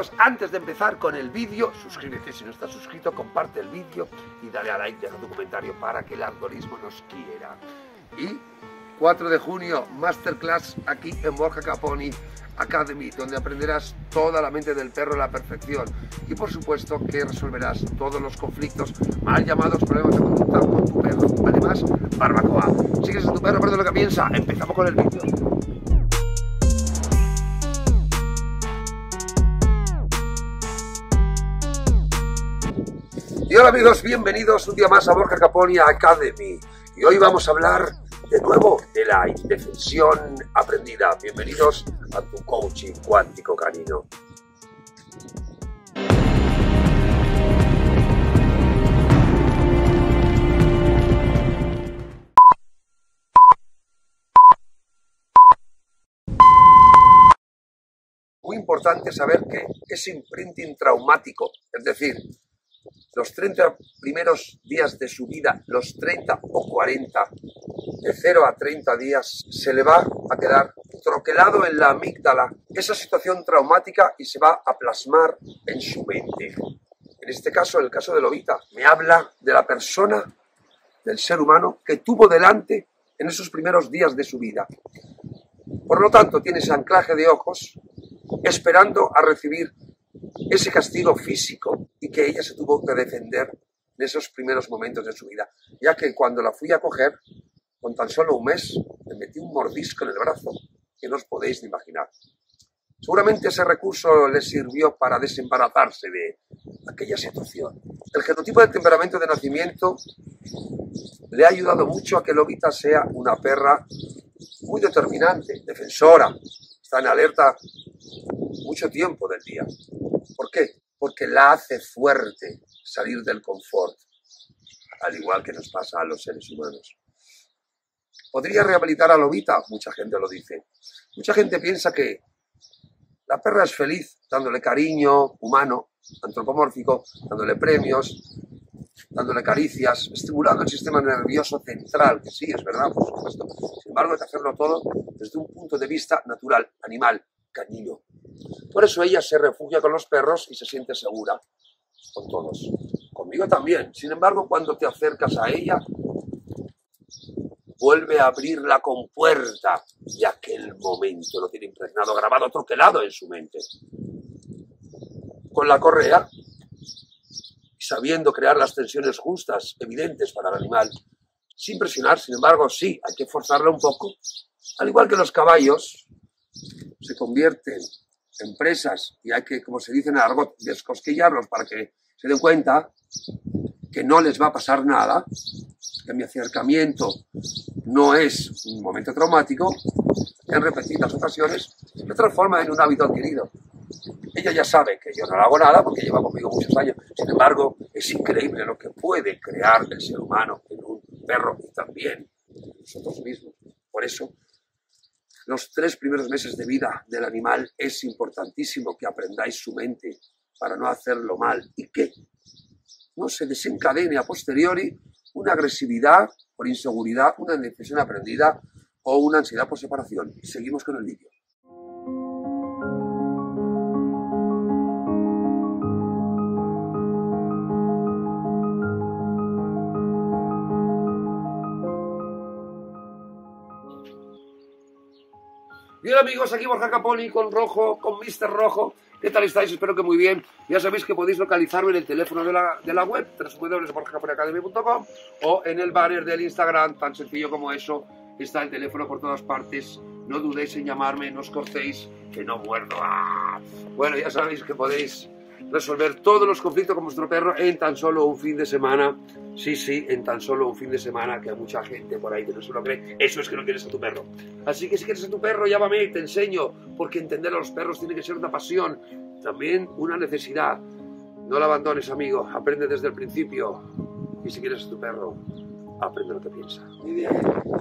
amigos, antes de empezar con el vídeo, suscríbete si no estás suscrito, comparte el vídeo y dale a like, deja tu comentario para que el algoritmo nos quiera. Y 4 de junio, Masterclass aquí en Borja Caponi Academy, donde aprenderás toda la mente del perro a la perfección y por supuesto que resolverás todos los conflictos mal llamados problemas de conducta con tu perro. Además, barbacoa. ¿Sigues a tu perro? Perdón lo que piensa. Empezamos con el vídeo. Y hola amigos, bienvenidos un día más a Borja Caponi Academy. Y hoy vamos a hablar de nuevo de la indefensión aprendida. Bienvenidos a tu coaching cuántico canino. Muy importante saber que ese imprinting traumático, es decir, los 30 primeros días de su vida, los 30 o 40, de 0 a 30 días, se le va a quedar troquelado en la amígdala esa situación traumática y se va a plasmar en su mente. En este caso, en el caso de Lobita, me habla de la persona, del ser humano que tuvo delante en esos primeros días de su vida. Por lo tanto, tiene ese anclaje de ojos esperando a recibir ese castigo físico y que ella se tuvo que defender en esos primeros momentos de su vida, ya que cuando la fui a coger, con tan solo un mes, me metí un mordisco en el brazo que no os podéis ni imaginar. Seguramente ese recurso le sirvió para desembarazarse de aquella situación. El genotipo del temperamento de nacimiento le ha ayudado mucho a que Lobita sea una perra muy determinante, defensora, está en alerta mucho tiempo del día. ¿Por qué? Porque la hace fuerte salir del confort, al igual que nos pasa a los seres humanos. ¿Podría rehabilitar a Lobita? Mucha gente lo dice. Mucha gente piensa que la perra es feliz dándole cariño humano, antropomórfico, dándole premios, dándole caricias, estimulando el sistema nervioso central, que sí, es verdad, por supuesto. Sin embargo, hay que hacerlo todo desde un punto de vista natural, animal, canino. Por eso ella se refugia con los perros y se siente segura con todos. Conmigo también. Sin embargo, cuando te acercas a ella, vuelve a abrir la compuerta y aquel momento lo tiene impregnado, grabado, troquelado en su mente. Con la correa, sabiendo crear las tensiones justas, evidentes para el animal, sin presionar, sin embargo, sí, hay que forzarla un poco. Al igual que los caballos se convierten en presas y hay que, como se dice en el argot, descosquillarlos para que se den cuenta que no les va a pasar nada, que mi acercamiento no es un momento traumático, en repetidas ocasiones se transforma en un hábito adquirido. Ella ya sabe que yo no le hago nada porque lleva conmigo muchos años. Sin embargo, es increíble lo que puede crear el ser humano en un perro y también en nosotros mismos. Por eso, los 3 primeros meses de vida del animal es importantísimo que aprendáis su mente para no hacerlo mal y que no se desencadene a posteriori una agresividad por inseguridad, una indefensión aprendida o una ansiedad por separación. Seguimos con el vídeo. Bien amigos, aquí Borja Caponi con Rojo, con Mr. Rojo. ¿Qué tal estáis? Espero que muy bien. Ya sabéis que podéis localizarme en el teléfono de la web, www.borjacaponiacademy.com, o en el banner del Instagram, tan sencillo como eso. Está el teléfono por todas partes. No dudéis en llamarme, no os cortéis, que no muerdo. ¡Ah! Bueno, ya sabéis que podéis resolver todos los conflictos con vuestro perro en tan solo un fin de semana. Sí, en tan solo un fin de semana, que hay mucha gente por ahí que no se lo cree. Eso es que no quieres a tu perro. Así que si quieres a tu perro, llámame, te enseño, porque entender a los perros tiene que ser una pasión, también una necesidad. No la abandones, amigo, aprende desde el principio. Y si quieres a tu perro, aprende lo que piensa. Muy bien.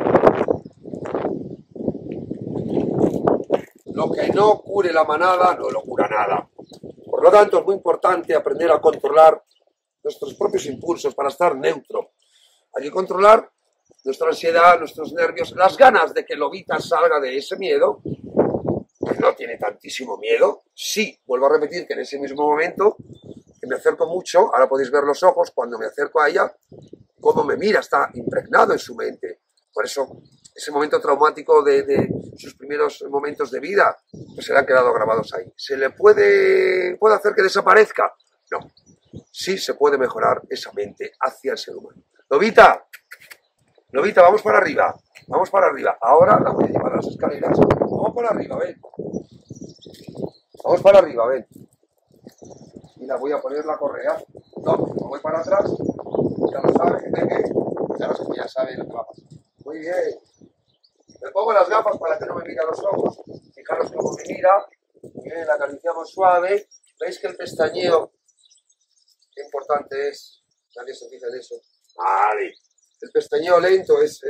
Lo que no cure la manada, no lo cura nada. Por lo tanto, es muy importante aprender a controlar nuestros propios impulsos para estar neutro. Hay que controlar nuestra ansiedad, nuestros nervios, las ganas de que Lobita salga de ese miedo pues no tiene tantísimo miedo. Sí, vuelvo a repetir que en ese mismo momento que me acerco mucho, ahora podéis ver los ojos, cuando me acerco a ella, cómo me mira, está impregnado en su mente. Por eso, ese momento traumático de sus primeros momentos de vida, pues se le han quedado grabados ahí. ¿Se le puede hacer que desaparezca? No. Sí se puede mejorar esa mente hacia el ser humano. Lobita, Lobita, vamos para arriba. Vamos para arriba. Ahora la voy a llevar a las escaleras. Vamos para arriba, ven. Vamos para arriba, ven. Y la voy a poner la correa. No, me voy para atrás. Ya lo sabe, ya sabe lo que va a pasar. Muy bien. Me pongo las gafas para que no me mire a los ojos. Fijaros cómo me mira. Bien, la acariciamos suave. ¿Veis que el pestañeo, qué importante es? Nadie se fija en eso. Vale. El pestañeo lento es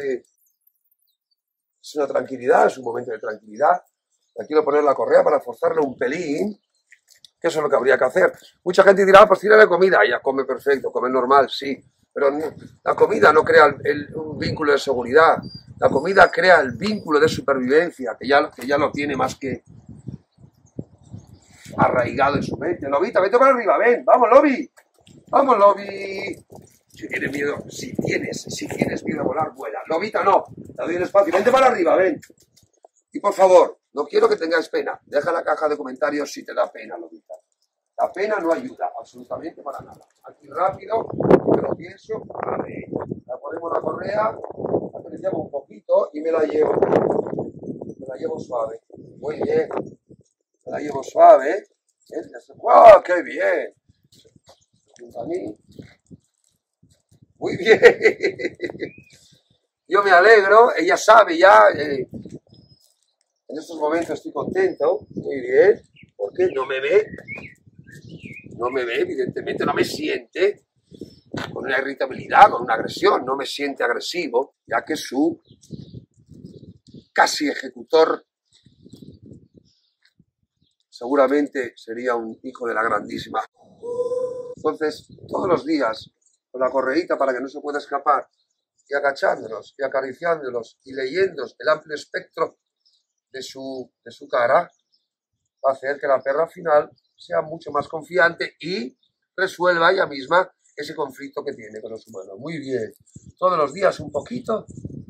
una tranquilidad, es un momento de tranquilidad. Aquí quiero poner la correa para forzarle un pelín, que eso es lo que habría que hacer. Mucha gente dirá, pues tírale comida. Ella come perfecto, come normal, sí. Pero la comida no crea un vínculo de seguridad. La comida crea el vínculo de supervivencia, que ya lo tiene más que arraigado en su mente. Lobita, vete para arriba, ven, vamos, Lobi. Vamos, Lobi. Si tienes miedo, si tienes miedo a volar, vuela. Lobita, no, te doy el espacio. Vente para arriba, ven. Y por favor, no quiero que tengáis pena. Deja en la caja de comentarios si te da pena, Lobita. La pena no ayuda absolutamente para nada. Aquí rápido, yo lo pienso, vale. La ponemos la correa, la acariciamos un poquito y me la llevo. Me la llevo suave. Muy bien. Me la llevo suave. ¡Wow! ¡Qué bien! Junto a mí. Muy bien. Yo me alegro, ella sabe ya. En estos momentos estoy contento. Muy bien. ¿Por qué? No me ve. No me ve, evidentemente, no me siente con una irritabilidad, con una agresión. No me siente agresivo, ya que su casi ejecutor seguramente sería un hijo de la grandísima. Entonces, todos los días, con la correíta para que no se pueda escapar, y agachándonos, y acariciándonos, y leyendo el amplio espectro de su cara, va a hacer que la perra al final sea mucho más confiante y resuelva ella misma ese conflicto que tiene con los humanos. Muy bien. Todos los días un poquito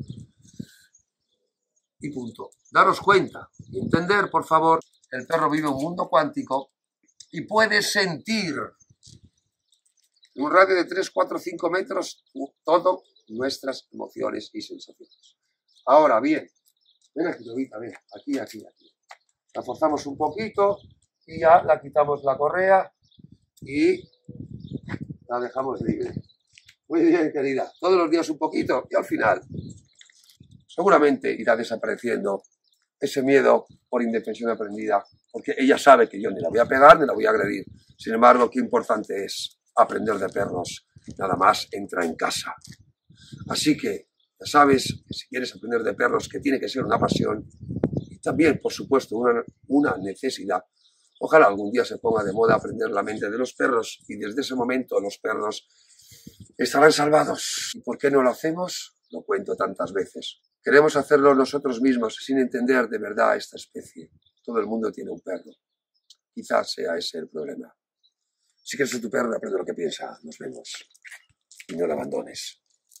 y punto. Daros cuenta y entender, por favor, el perro vive un mundo cuántico y puede sentir en un radio de 3, 4, 5 metros todas nuestras emociones y sensaciones. Ahora bien, ven aquí, Lobita, ven, aquí. La forzamos un poquito y ya la quitamos la correa y la dejamos libre. Muy bien, querida. Todos los días un poquito y al final seguramente irá desapareciendo ese miedo por indefensión aprendida, porque ella sabe que yo ni la voy a pegar ni la voy a agredir. Sin embargo, qué importante es aprender de perros. Nada más entra en casa. Así que ya sabes que si quieres aprender de perros, que tiene que ser una pasión y también, por supuesto, una necesidad. Ojalá algún día se ponga de moda aprender la mente de los perros y desde ese momento los perros estarán salvados. ¿Y por qué no lo hacemos? Lo cuento tantas veces. Queremos hacerlo nosotros mismos sin entender de verdad esta especie. Todo el mundo tiene un perro. Quizás sea ese el problema. Si quieres ser tu perro, aprende lo que piensa. Nos vemos. Y no lo abandones.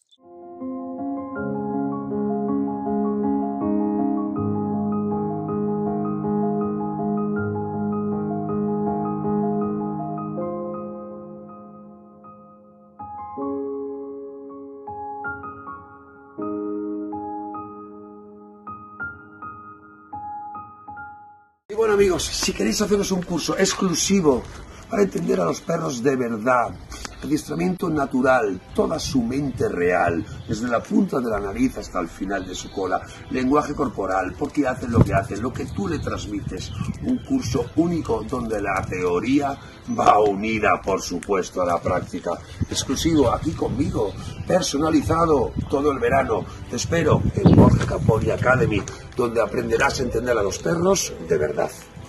Y bueno, amigos, si queréis haceros un curso exclusivo para entender a los perros de verdad, adiestramiento natural, toda su mente real, desde la punta de la nariz hasta el final de su cola, lenguaje corporal, por qué hacen lo que tú le transmites, un curso único donde la teoría va unida, por supuesto, a la práctica, exclusivo aquí conmigo, personalizado todo el verano. Te espero en Borja Caponi Academy, donde aprenderás a entender a los perros de verdad.